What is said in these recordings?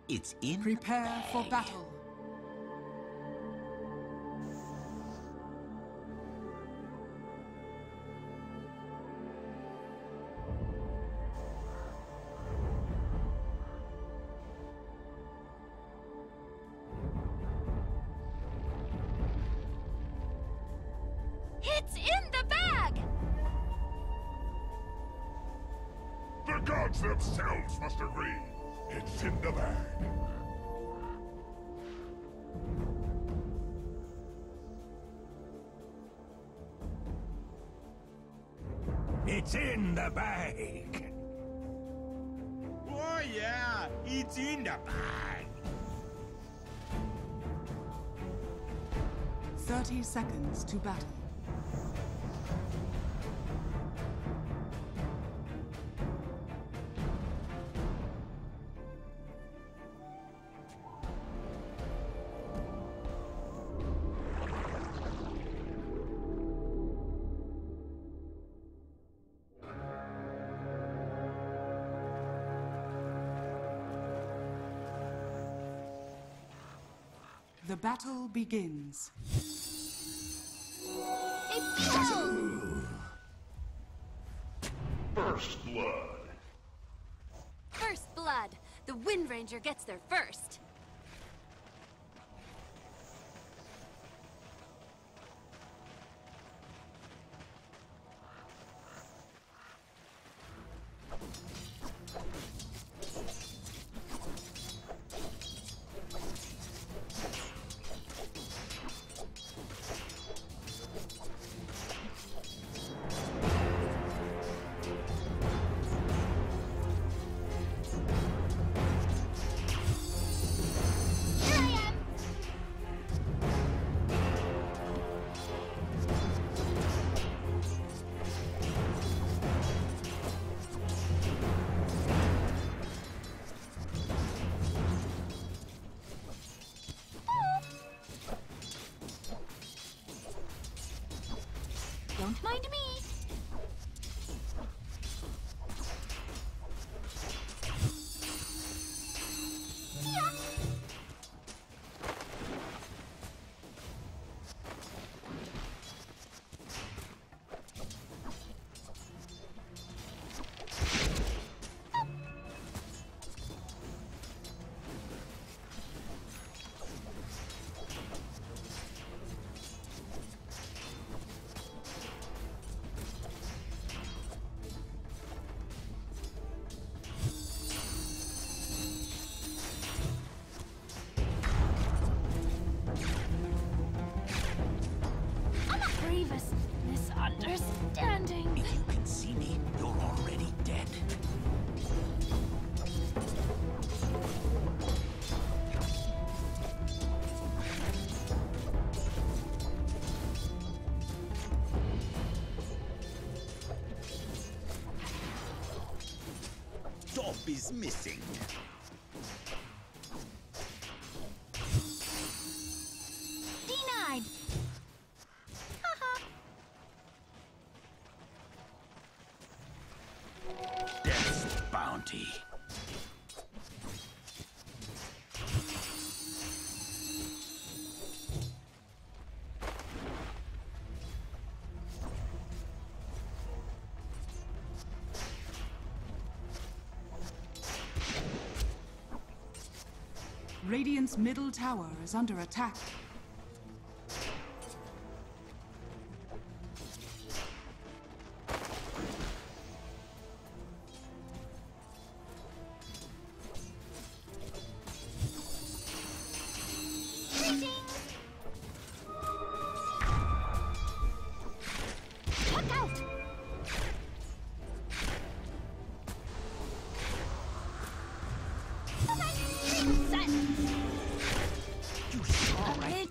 It's in Prepare for battle. It's in the bag! The gods themselves must agree. It's in the bag. It's in the bag. Oh yeah, it's in the bag. 30 seconds to battle. The battle begins. It's go! First blood. First blood. The Wind Ranger gets there first. Don't mind me. Yeah. Grievous misunderstanding. If you can see me, you're already dead. Top is missing. Denied. Death's bounty. Radiant's middle tower is under attack. Look out! You saw right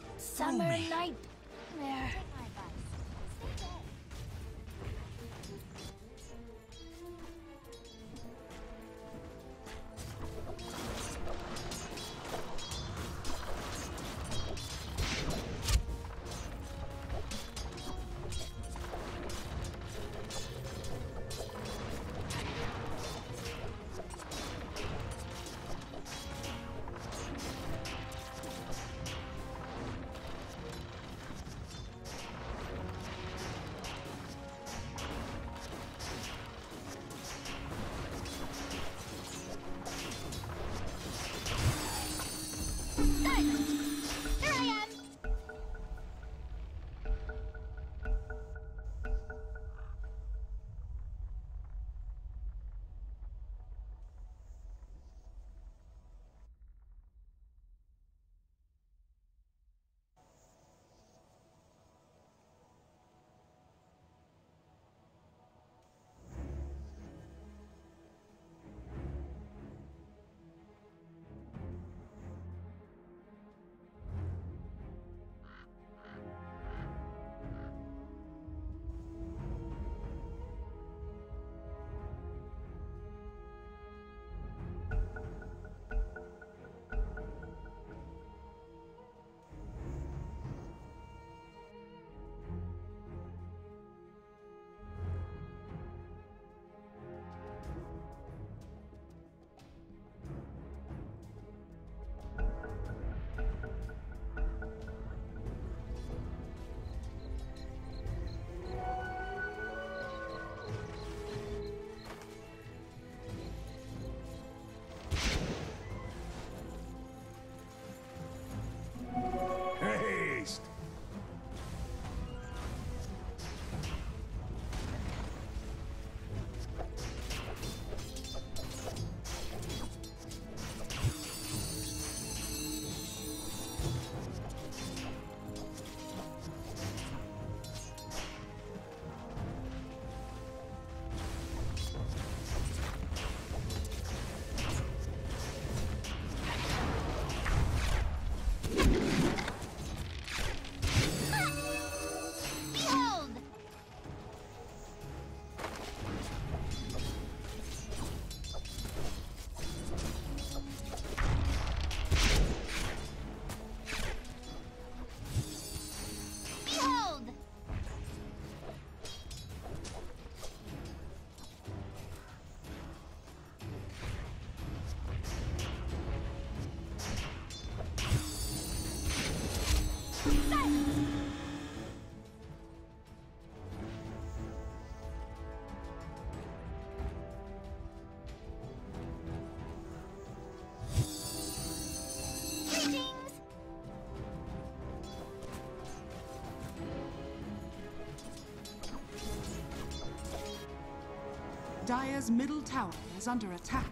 Dire's middle tower is under attack.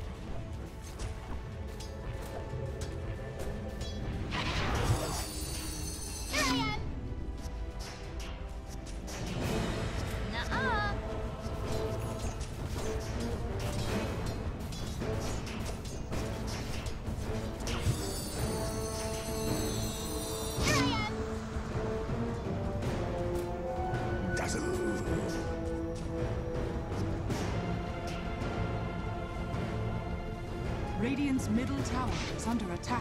Here I am! Nuh-uh! Here I am! Dazzle. Radiant's middle tower is under attack.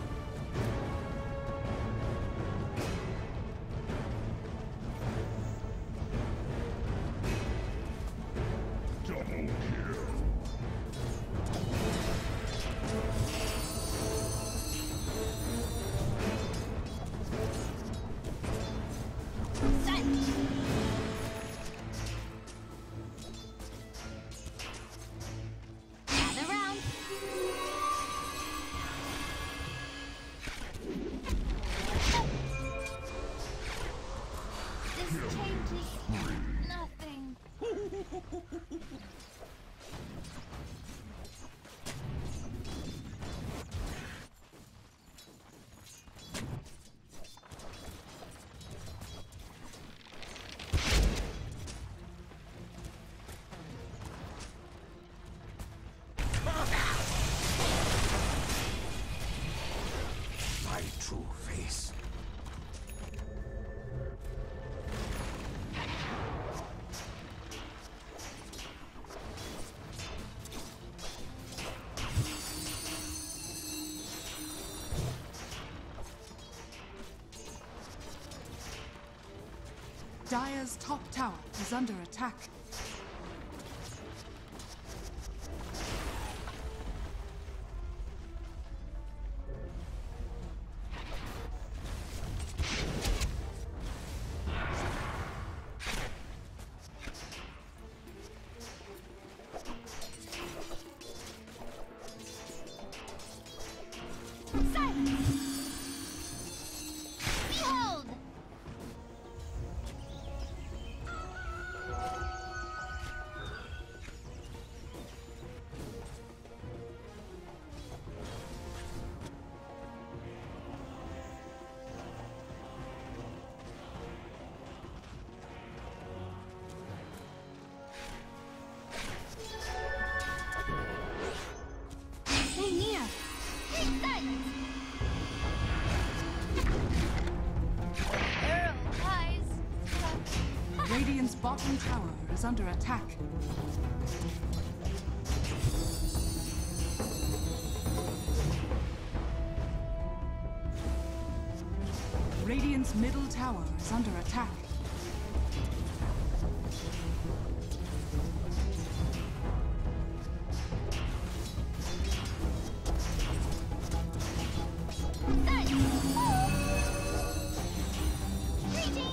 Double kill. Set! Gather round! This changes nothing. My true face. Dire's top tower is under attack. Behold! Stay near! Reset! Arrow guys! Radiant's bottom tower is under attack. Radiant's middle tower is under attack. Set! Greetings!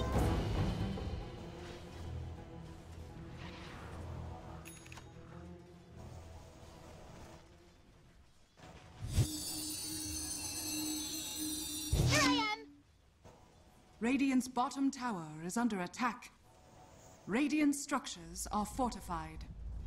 Here I am! Radiant's bottom tower is under attack. Radiant structures are fortified.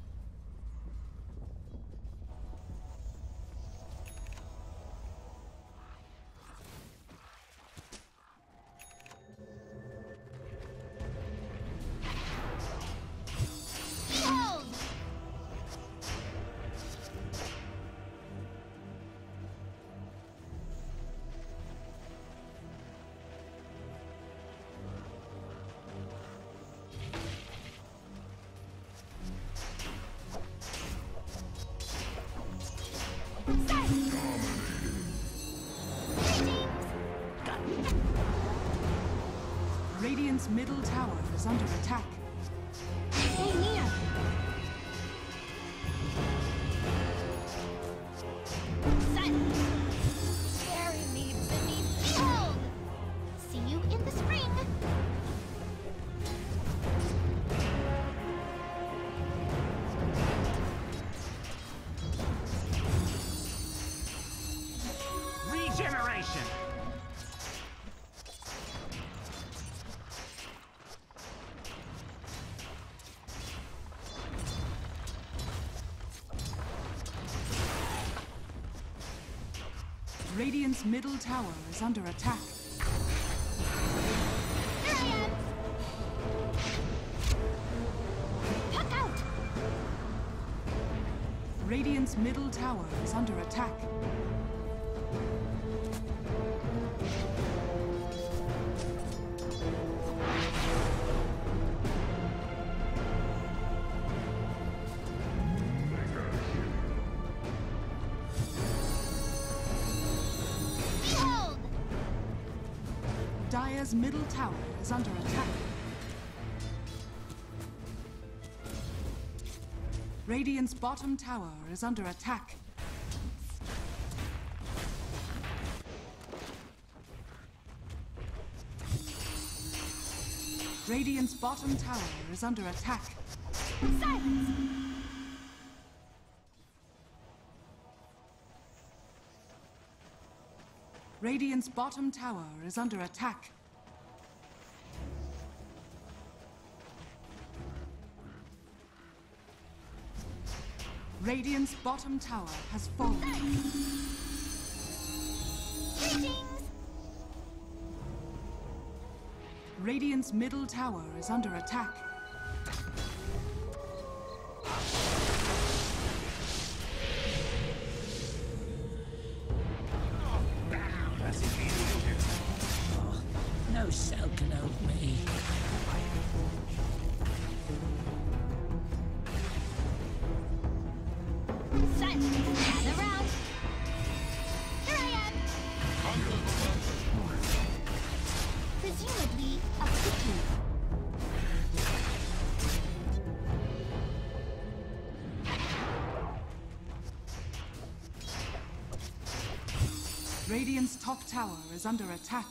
Behold! Radiant's middle tower is under attack. Stay near! Set! Carry me beneath. Behold! See you in the spring! Regeneration! Radiant's middle tower is under attack. Here I am! Puck out! Radiant's middle tower is under attack. Behold! Dire's middle tower is under attack. Radiant's bottom tower is under attack. Radiant's bottom tower is under attack. Silence! Radiant's bottom tower is under attack. Radiant's bottom tower has fallen. Greetings! Radiant's middle tower is under attack. No cell can hold me. Silence! Gather round! Here I am! Presumably a quickie. Radiant's top tower is under attack.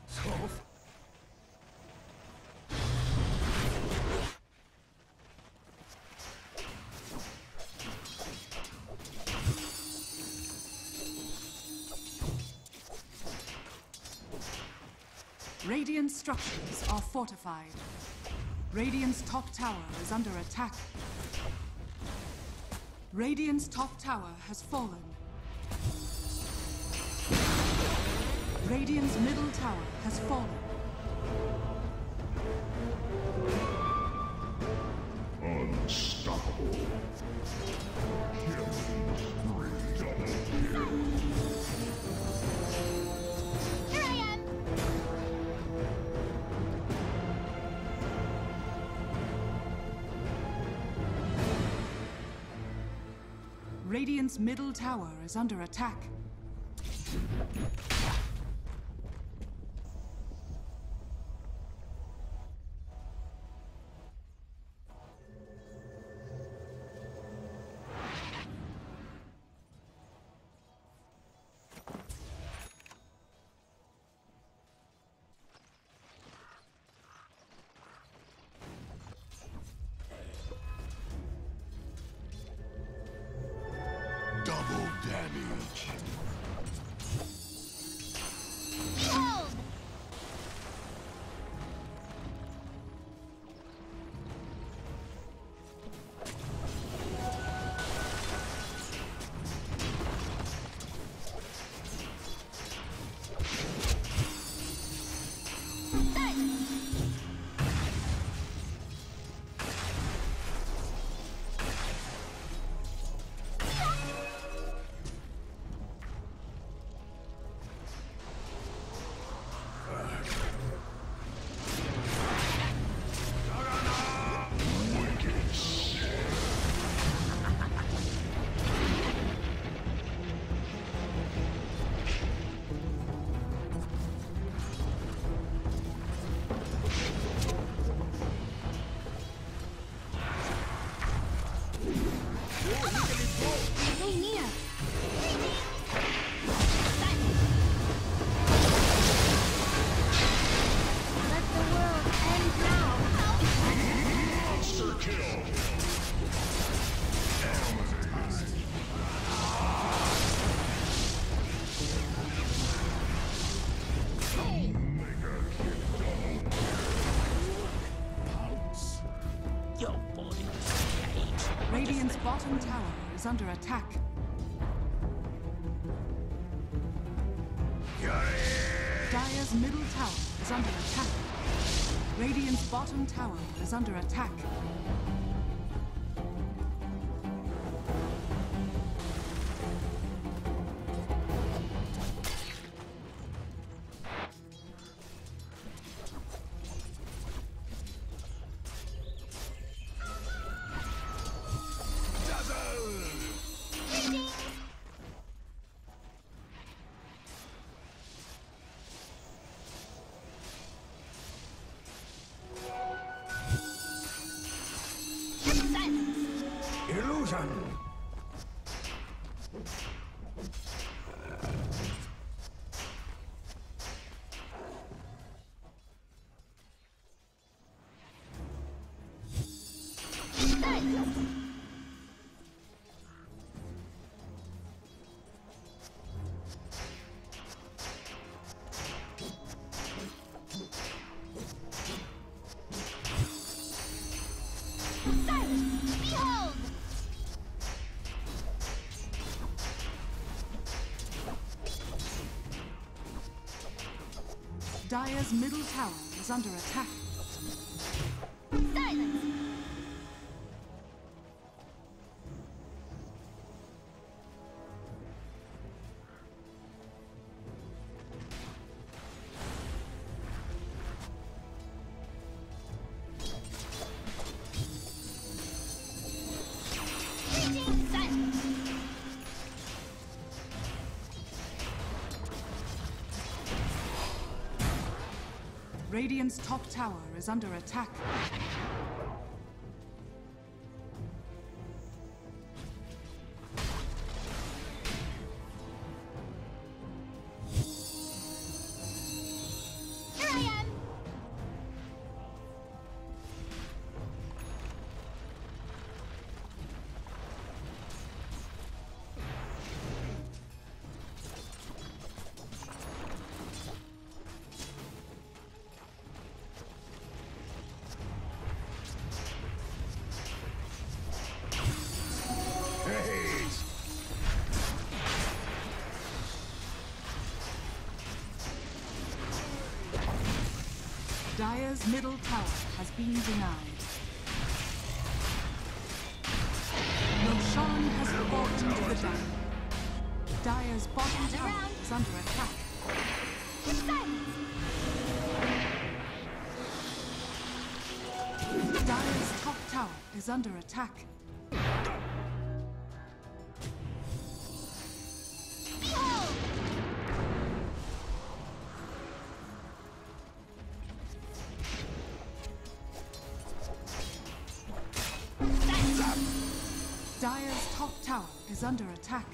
Radiant structures are fortified. Radiant's top tower is under attack. Radiant's top tower has fallen. Radiant's middle tower has fallen. Unstoppable. Killing spree. Double kill. Here I am! Radiant's middle tower is under attack. Double damage. Behold! Silence! Stay near! Silence! Let the world end now! Monster kill. Your body is a cage. Radiant's bottom tower is under attack. Dire's middle tower is under attack. Radiant's bottom tower is under attack. Illusion! Behold! Dire's middle tower is under attack. Silence! Greeting, silence! Radiant's top tower is under attack. Here I am! Haste! Dire's middle tower has been denied. Roshan has walked into the dagger. Dire's bottom Gather tower round. is under attack. Silence! Dire's top tower is under attack. Behold! Silence! Dire's top tower is under attack.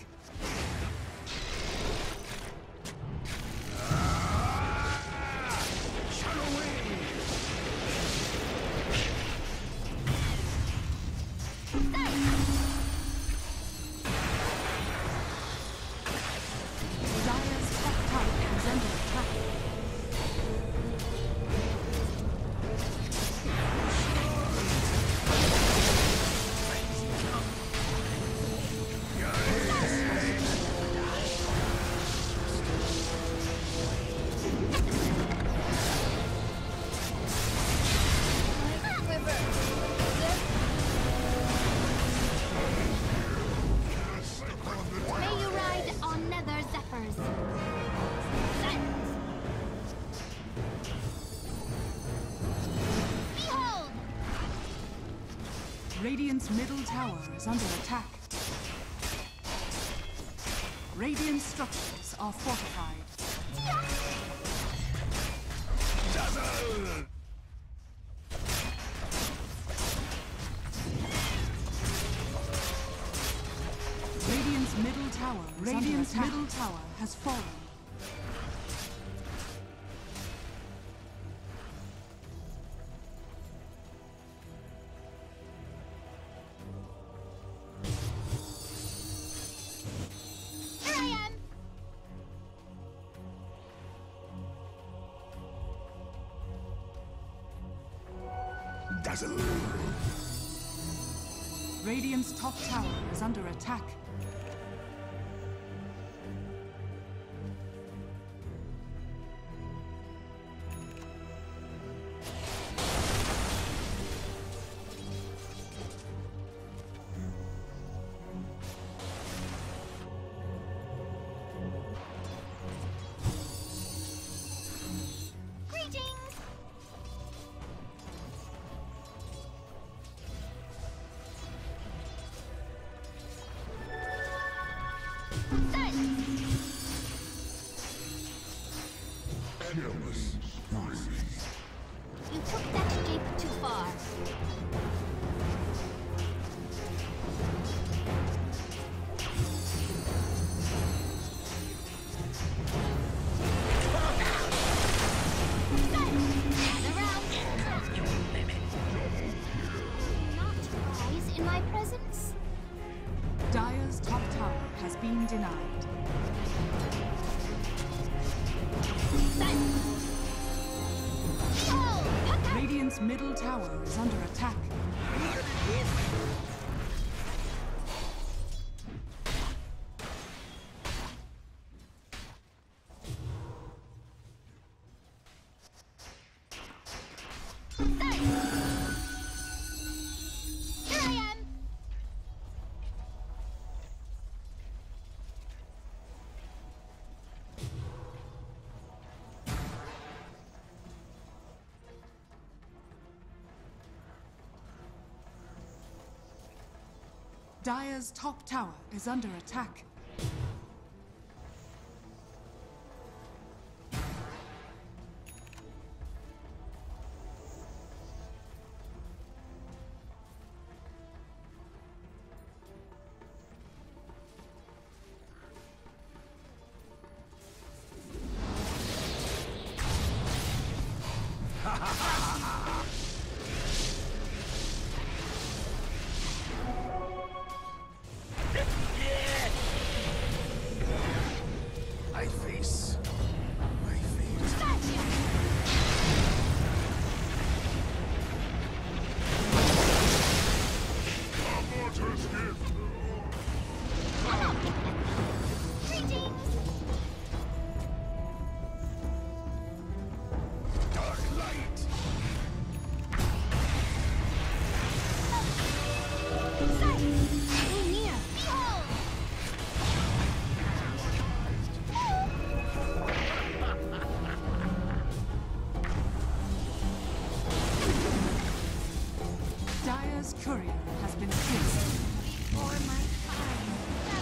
Dire's top tower is under attack. May you ride on nether zephyrs. Silence! Behold! Radiant's middle tower is under attack. Radiant structures are fortified. Radiant's middle tower has fallen. Here I am! Dazzle! Radiant's top tower is under attack. in my presence? Dire's top tower has been denied. Radiant's middle tower is under attack. Here I am! Dire's top tower is under attack. I face my fate. Mortar's gift! Greetings! Dark light. Sight! Near! Behold! Dire's courier has been killed. Before my time.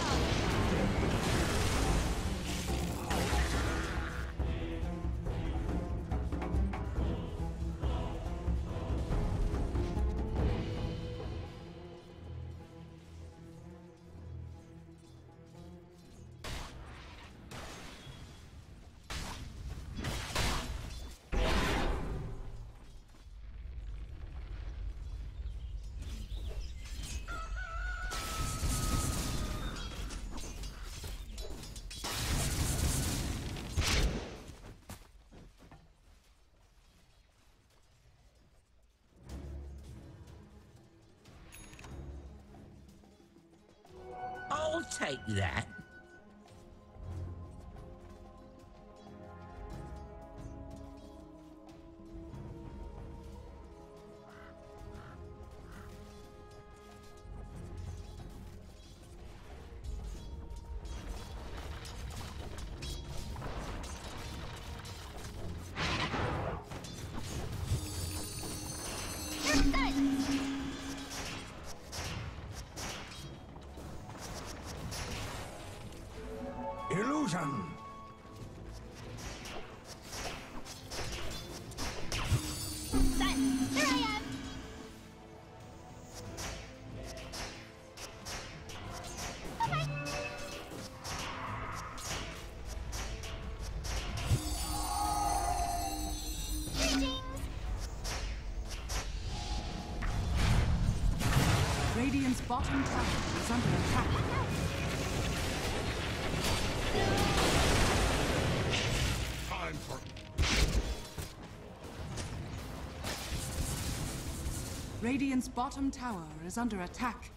I'll take that. Illusion. Here I am! Greetings! Radiant's bottom tower is under attack. Time for Radiant's bottom tower is under attack.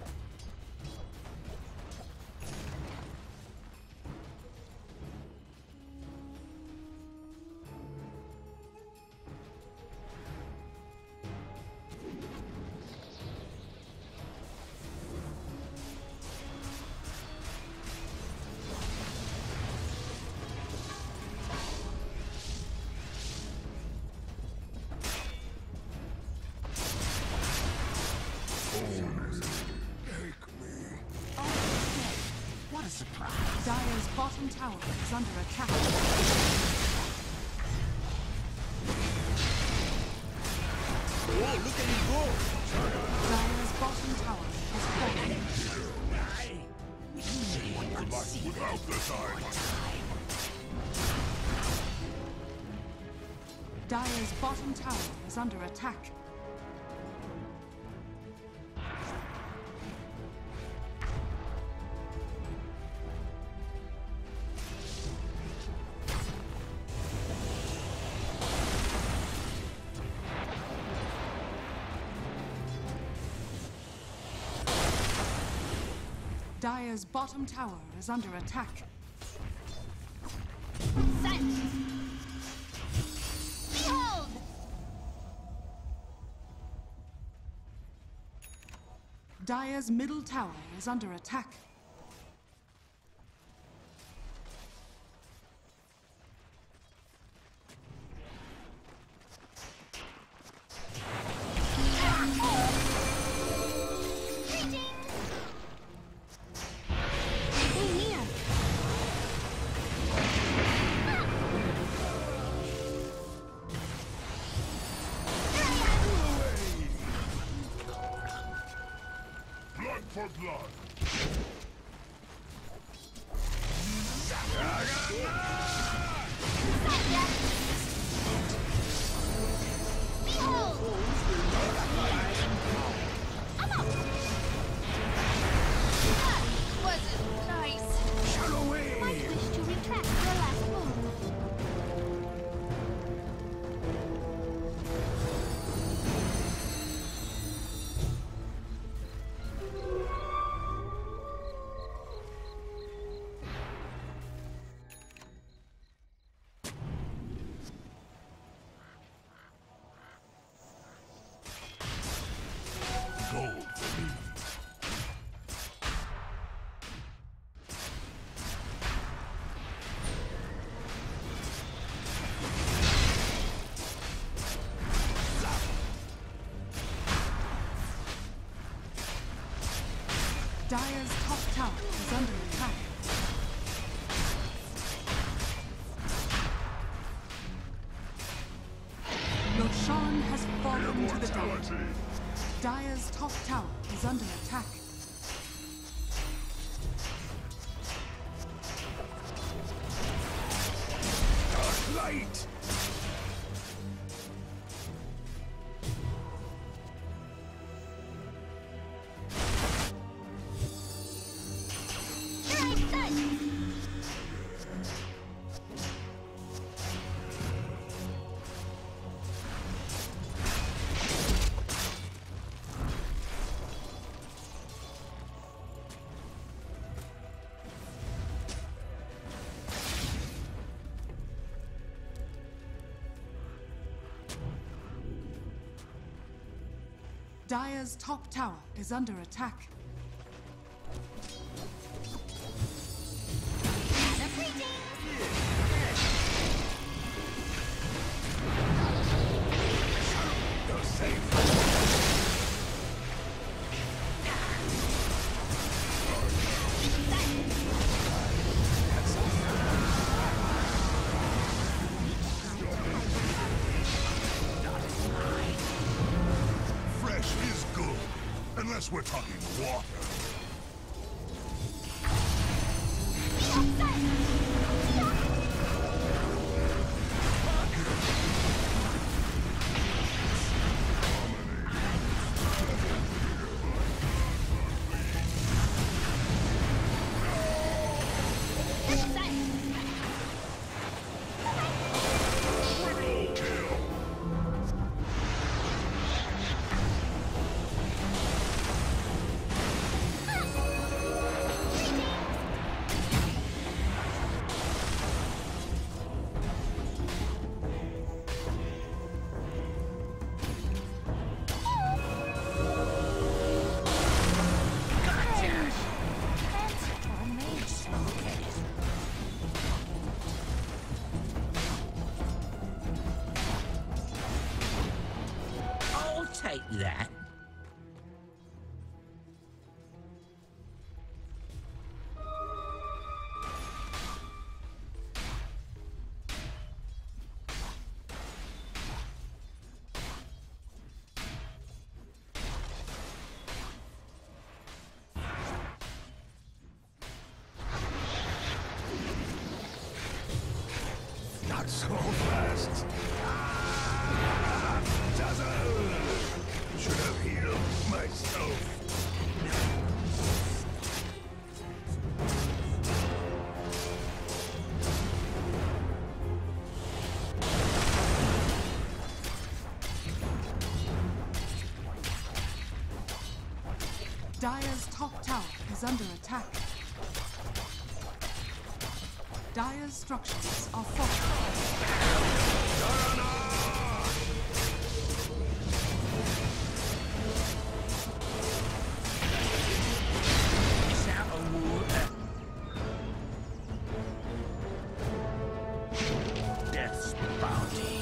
What a surprise. Dire's bottom tower is under attack. Oh, look at him go. Dire's bottom tower has fallen. without the time. Dire's bottom tower is under attack. Dire's bottom tower is under attack. Silence! Behold! Dire's middle tower is under attack. For blood. Behold! That wasn't nice. Shut away! Might wish to retract your last move. Gold for me. Dire's top tower is under attack. Roshan has fallen to the dead. Immortality. Dire's top tower is under attack. Dark light! Right side! Dire's top tower is under attack. You're safe. Fresh is good. Unless we're talking water. I'll take that. Not so fast. Dazzle! Should have Dire's top tower is under attack. Dire's structures are fortified. Death's bounty.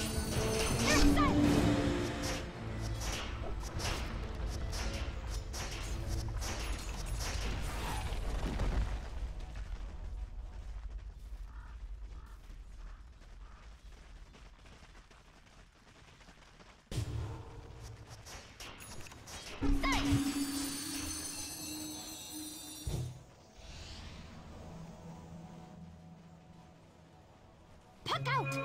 Puck out!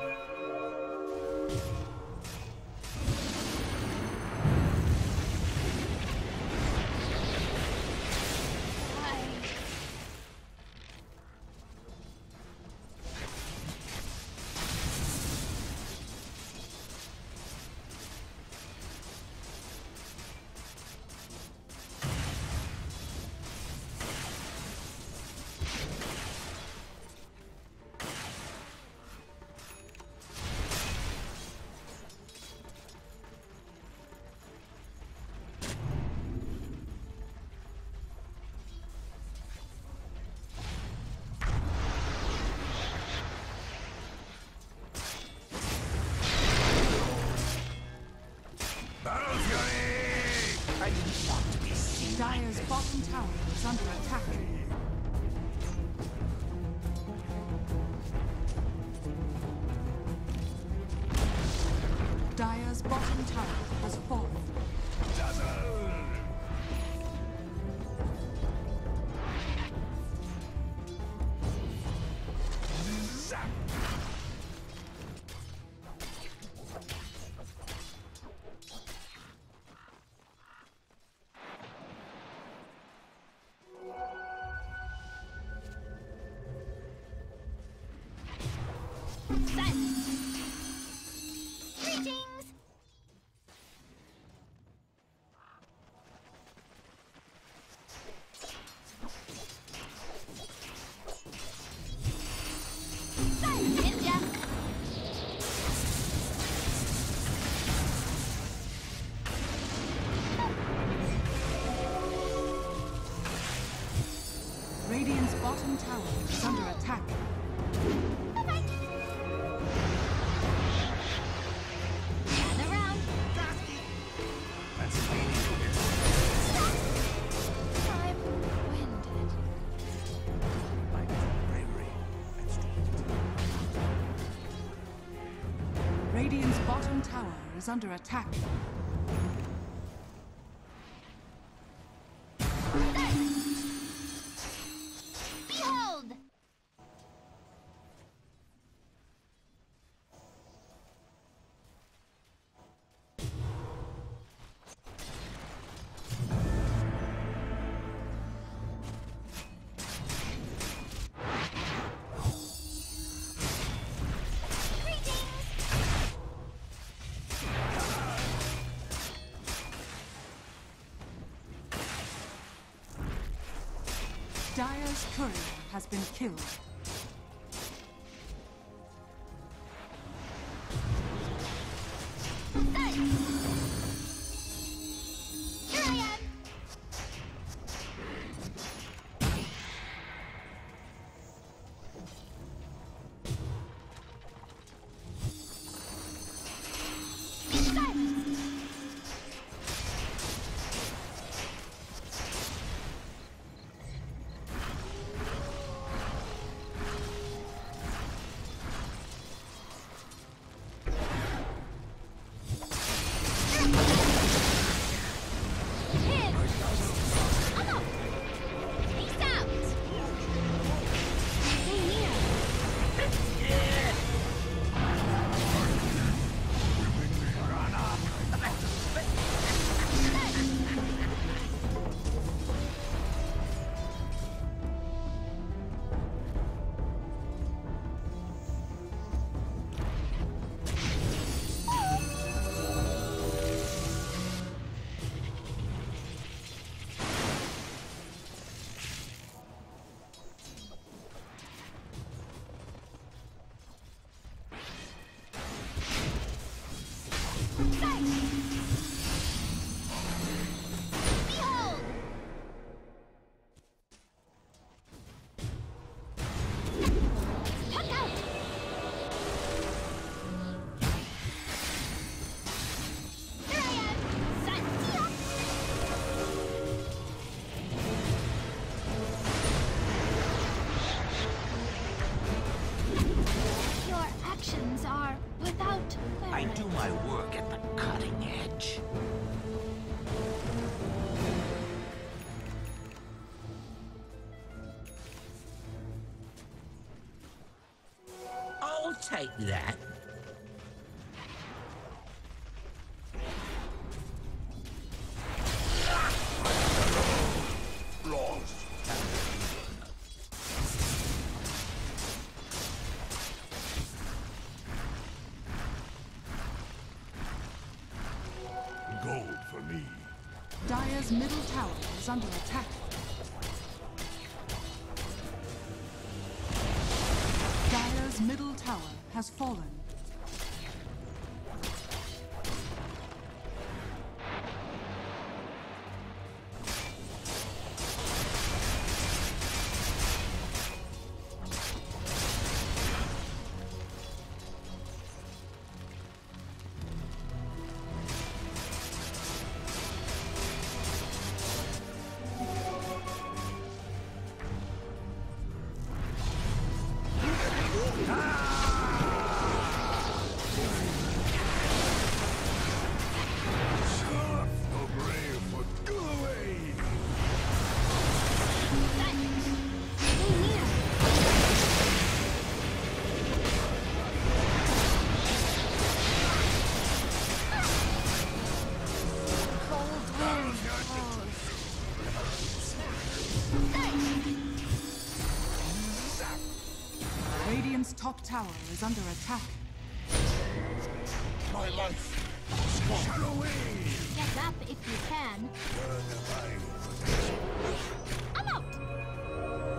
Dire's bottom tower is under attack. Dire's bottom tower has fallen. Greetings! Ninja! Radiant's bottom tower is under attack. Bye-bye! Gather round! That's leading to it. I'm winded. Like bravery and strength. Radiant's bottom tower is under attack. Behold! Dire's courier has been killed. Here I am! Be silent! take that. Lost. Gold for me. Dire's middle tower is under attack. Dire's middle tower has fallen. Radiant's top tower is under attack. My life. Shut away. Get up if you can. I'm out!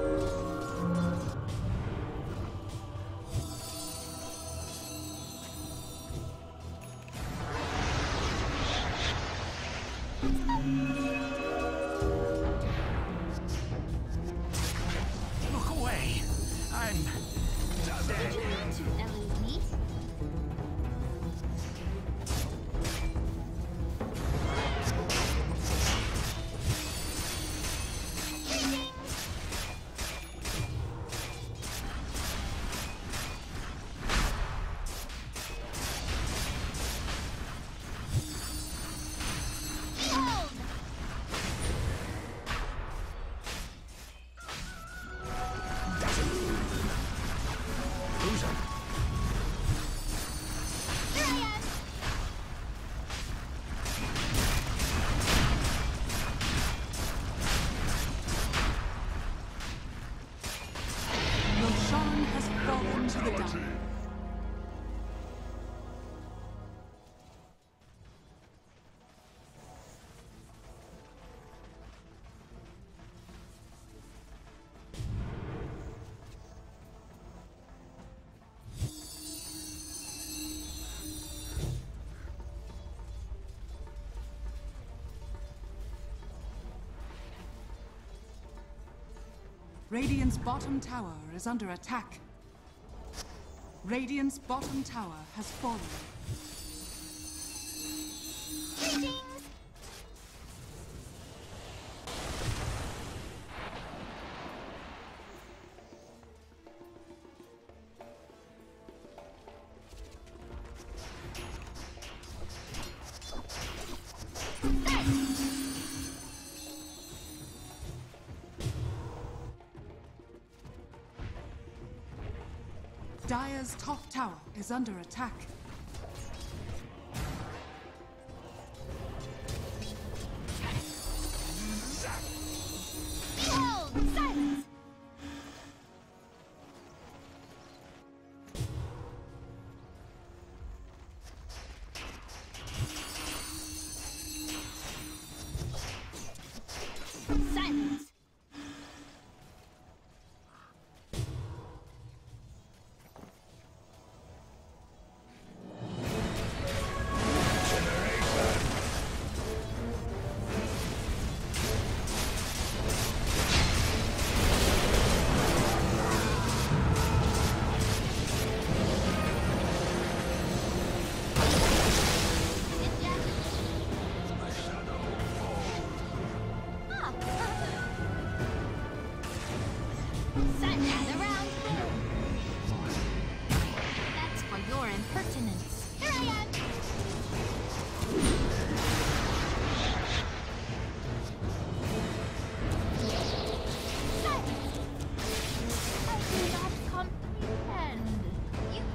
Look away. I'm Did you want to elude me? Hold! losing. Here I am! Roshan has fallen to the down. Radiant's bottom tower is under attack. Radiant's bottom tower has fallen. Greetings! Dire's top tower is under attack. Hold! Silence! Silence! Gather round. That's for your impertinence. Here I am. I do not comprehend. You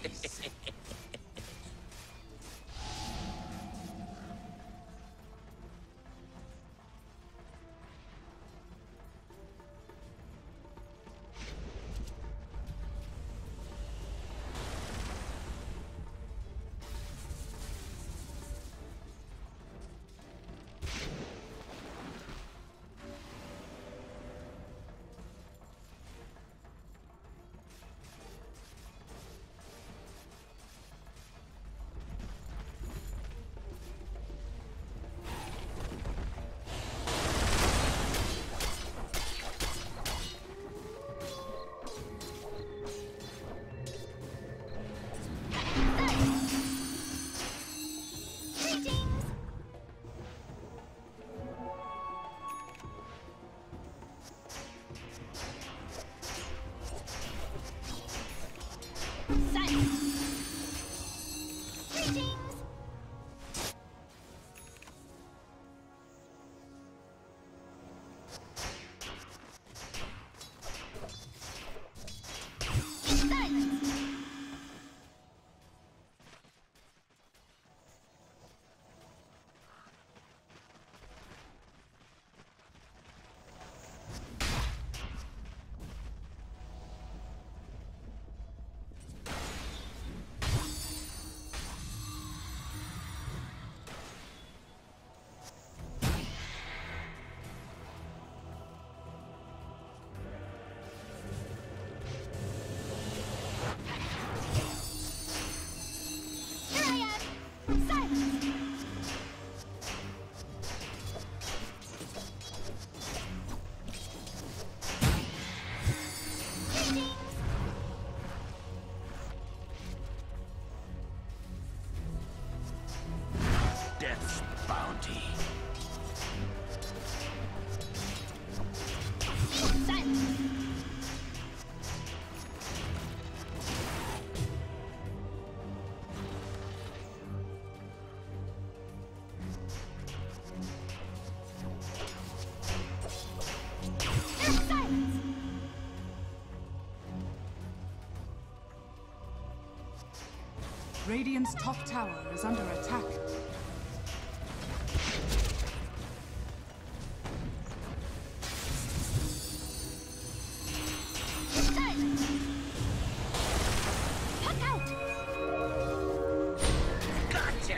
Death's bounty. Radiant's top tower is under attack. Gotcha!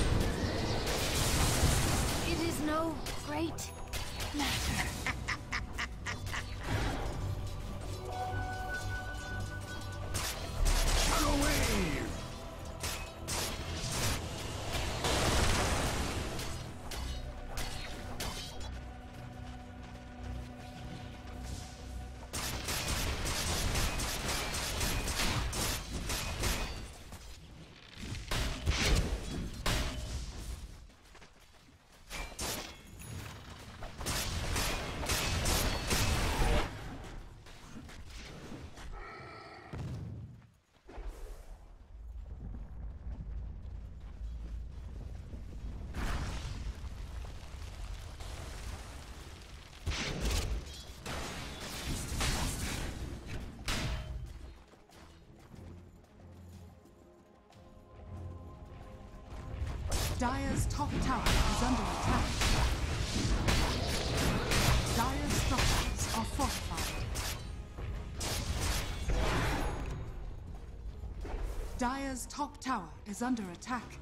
It is no great matter. Dire's top tower is under attack. Dire's structures are fortified. Dire's top tower is under attack.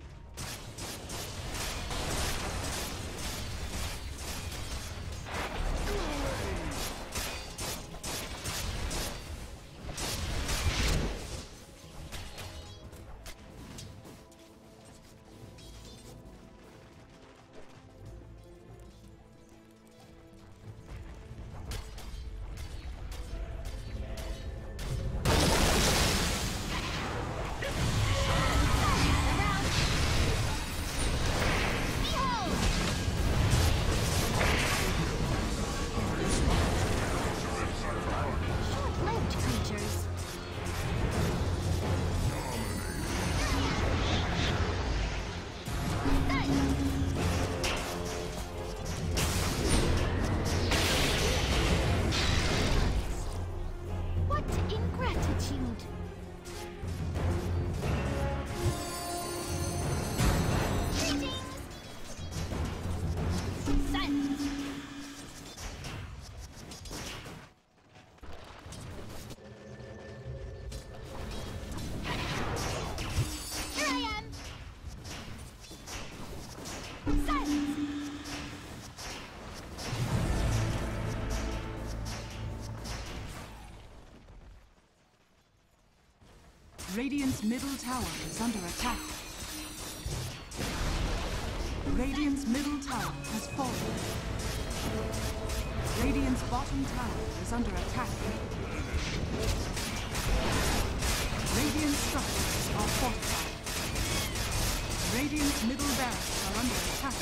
Radiant's middle tower is under attack. Radiant's middle tower has fallen. Radiant's bottom tower is under attack. Radiant structures are fortified. Radiant's middle barracks are under attack.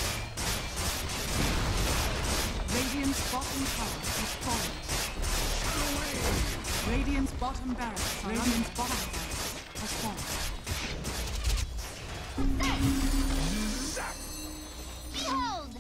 Radiant's bottom tower has fallen. Radiant's bottom barracks are under attack. Has fallen. Behold!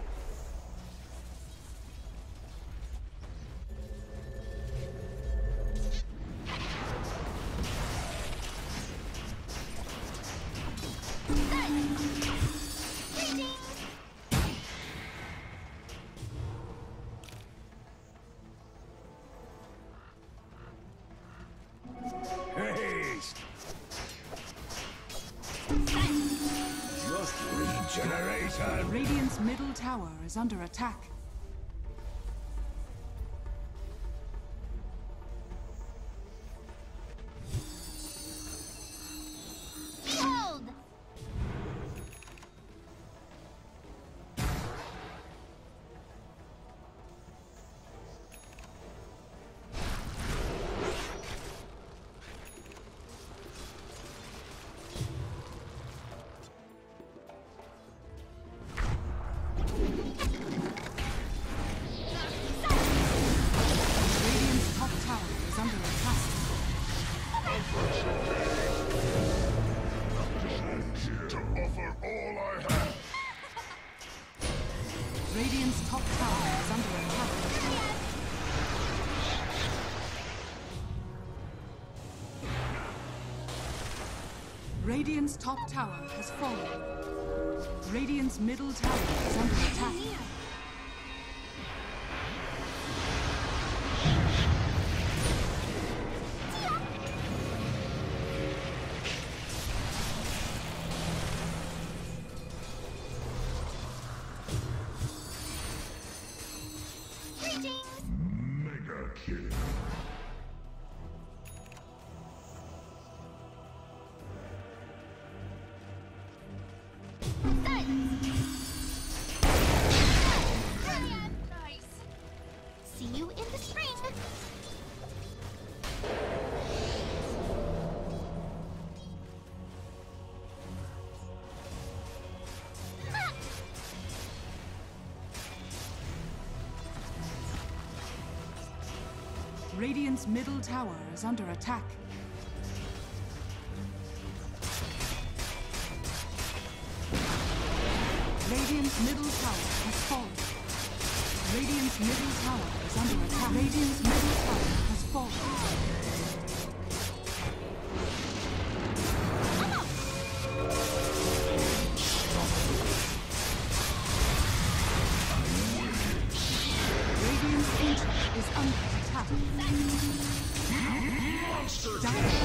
Haste! Just regeneration! Radiant's middle tower is under attack. Behold! Radiant's top tower is under attack. To offer all I have! Radiant's top tower is under attack. Radiant's top tower has fallen. Radiant's middle tower is under attack. Mega kill. Nice. See you in the spring. Radiant's middle tower is under attack. Radiant's middle tower has fallen. Radiant's middle tower is under attack. Radiant's middle tower has fallen. Radiant's ancient is under attack. Monster Dire